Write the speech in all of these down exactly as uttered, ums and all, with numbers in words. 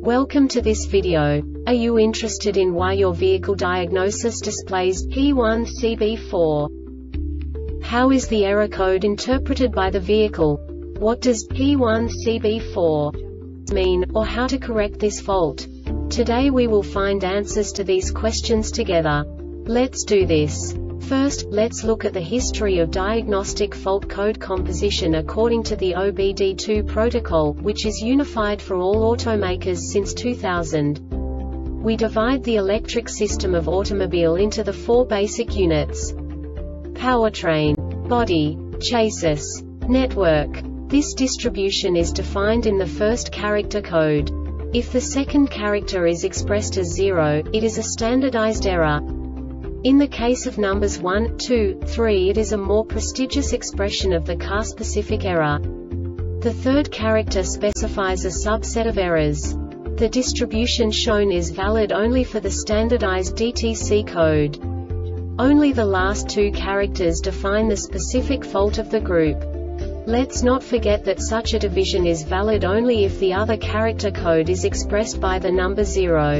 Welcome to this video. Are you interested in why your vehicle diagnosis displays P one C B four? How is the error code interpreted by the vehicle? What does P one C B four mean, or how to correct this fault? Today we will find answers to these questions together. Let's do this. First, let's look at the history of diagnostic fault code composition according to the O B D two protocol, which is unified for all automakers since two thousand. We divide the electric system of automobile into the four basic units: powertrain, body, chassis, network. This distribution is defined in the first character code. If the second character is expressed as zero, it is a standardized error. In the case of numbers one, two, three, it is a more prestigious expression of the car-specific error. The third character specifies a subset of errors. The distribution shown is valid only for the standardized D T C code. Only the last two characters define the specific fault of the group. Let's not forget that such a division is valid only if the other character code is expressed by the number zero.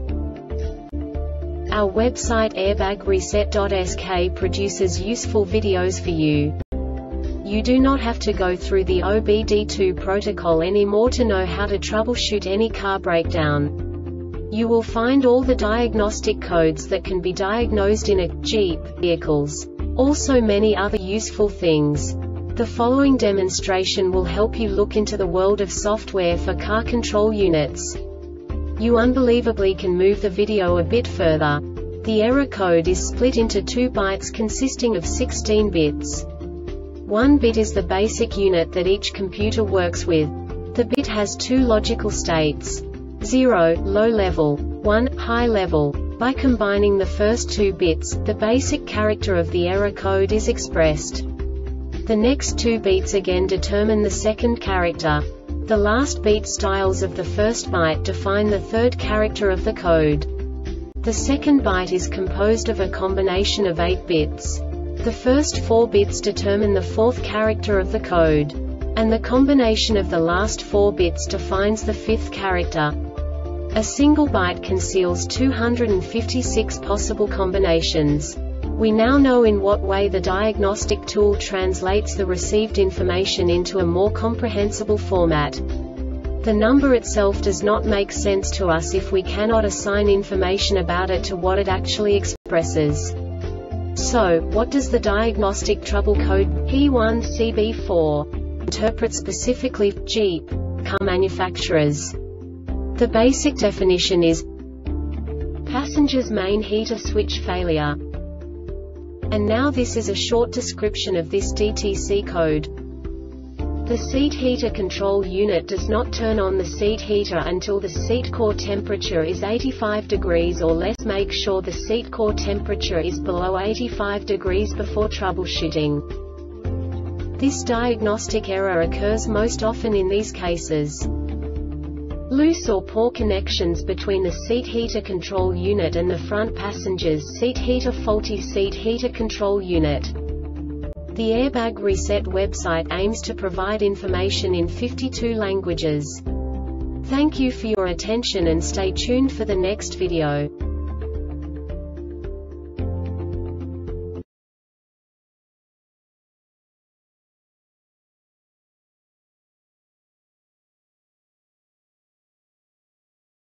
Our website airbag reset dot S K produces useful videos for you. You do not have to go through the O B D two protocol anymore to know how to troubleshoot any car breakdown. You will find all the diagnostic codes that can be diagnosed in a Jeep vehicles. Also many other useful things. The following demonstration will help you look into the world of software for car control units. You unbelievably can move the video a bit further. The error code is split into two bytes consisting of sixteen bits. One bit is the basic unit that each computer works with. The bit has two logical states: zero, low level, one, high level. By combining the first two bits, the basic character of the error code is expressed. The next two beats again determine the second character. The last beat styles of the first byte define the third character of the code. The second byte is composed of a combination of eight bits. The first four bits determine the fourth character of the code. And the combination of the last four bits defines the fifth character. A single byte conceals two hundred fifty-six possible combinations. We now know in what way the diagnostic tool translates the received information into a more comprehensible format. The number itself does not make sense to us if we cannot assign information about it to what it actually expresses. So, what does the diagnostic trouble code P one C B four interpret specifically for Jeep car manufacturers? The basic definition is passenger's main heater switch failure. And now this is a short description of this D T C code. The seat heater control unit does not turn on the seat heater until the seat core temperature is eighty-five degrees or less. Make sure the seat core temperature is below eighty-five degrees before troubleshooting. This diagnostic error occurs most often in these cases: loose or poor connections between the seat heater control unit and the front passenger's seat heater, faulty seat heater control unit. The Airbag Reset website aims to provide information in fifty-two languages. Thank you for your attention and stay tuned for the next video.